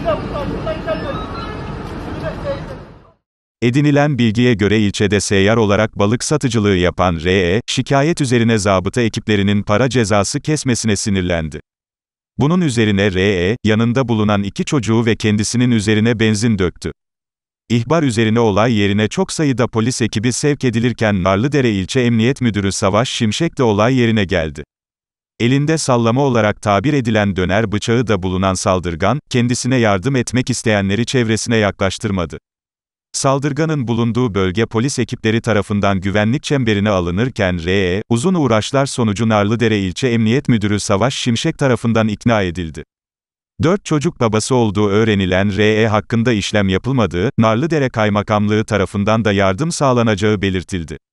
Edinilen bilgiye göre ilçede seyyar olarak balık satıcılığı yapan R.E., şikayet üzerine zabıta ekiplerinin para cezası kesmesine sinirlendi. Bunun üzerine R.E., yanında bulunan 2 çocuğu ve kendisinin üzerine benzin döktü. İhbar üzerine olay yerine çok sayıda polis ekibi sevk edilirken Narlıdere İlçe Emniyet Müdürü Savaş Şimşek de olay yerine geldi. Elinde sallama olarak tabir edilen döner bıçağı da bulunan saldırgan, kendisine yardım etmek isteyenleri çevresine yaklaştırmadı. Saldırganın bulunduğu bölge polis ekipleri tarafından güvenlik çemberine alınırken R.E., uzun uğraşlar sonucu Narlıdere İlçe Emniyet Müdürü Savaş Şimşek tarafından ikna edildi. 4 çocuk babası olduğu öğrenilen R.E. hakkında işlem yapılmadığı, Narlıdere Kaymakamlığı tarafından da yardım sağlanacağı belirtildi.